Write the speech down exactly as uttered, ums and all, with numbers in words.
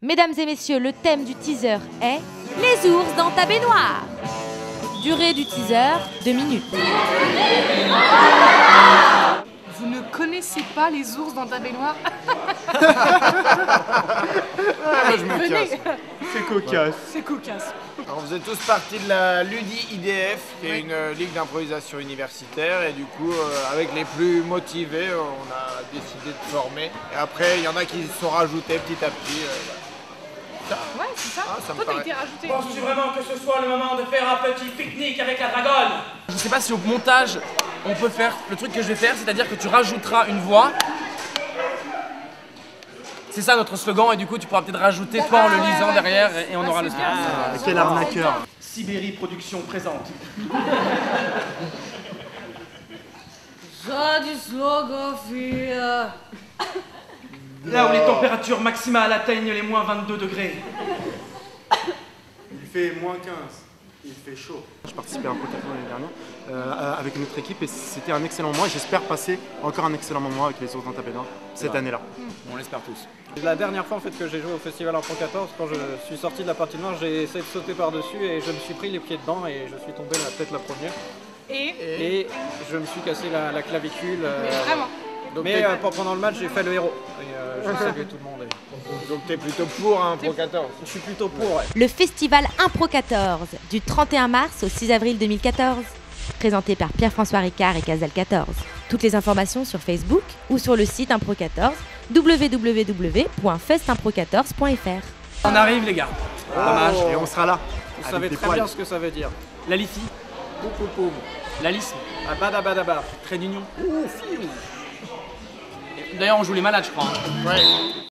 Mesdames et messieurs, le thème du teaser est les ours dans ta baignoire. Durée du teaser, deux minutes. Vous ne connaissez pas les ours dans ta baignoire? Ah, je me Venez. casse. C'est cocasse. C'est cocasse. Alors, vous êtes tous partis de la Ludi I D F, qui est une euh, ligue d'improvisation universitaire, et du coup, euh, avec les plus motivés, euh, on a décidé de former. Et après, il y en a qui se sont rajoutés petit à petit. euh, voilà. Ça, Ouais, c'est ça. Ah, ça me Toi, t'as paraît. été rajouté. Penses-tu vraiment que ce soit le moment de faire un petit pique-nique avec la dragonne? Je sais pas si au montage on peut faire le truc que je vais faire, c'est-à-dire que tu rajouteras une voix. C'est ça notre slogan et du coup tu pourras peut-être rajouter toi en le lisant derrière et, et on aura le slogan. Ah, quel arnaqueur. Sibérie Productions présente. Là où les températures maximales atteignent les moins vingt-deux degrés. Il fait moins quinze, il fait chaud. Je participais à un protocole l'année dernière euh, avec notre équipe et c'était un excellent moment et j'espère passer encore un excellent moment avec les ours dans ta baignoire cette année-là. On l'espère tous. La dernière fois en fait, que j'ai joué au Festival Impro quatorze, quand je suis sorti de la patinoire, j'ai essayé de sauter par-dessus et je me suis pris les pieds dedans et je suis tombé la tête la première. Et, Et je me suis cassé la, la clavicule. euh, mais vraiment. donc mais euh, pendant le match, j'ai fait le héros. Et euh, j'ai salué tout le monde. et- Donc, t'es plutôt pour un Pro quatorze. Je suis plutôt pour, ouais. Le festival Impro quatorze du trente et un mars au six avril deux mille quatorze. Présenté par Pierre-François Ricard et Casal quatorze. Toutes les informations sur Facebook ou sur le site Impro quatorze, w w w point fest impro quatorze point f r. On arrive les gars. Dommage. Et on sera là. Vous avec savez des très poils. bien ce que ça veut dire. La Lifi, Poum poum poum. la Lisme, Abadabadaba. trait d'union. D'ailleurs on joue les malades je crois. hein. Ouais.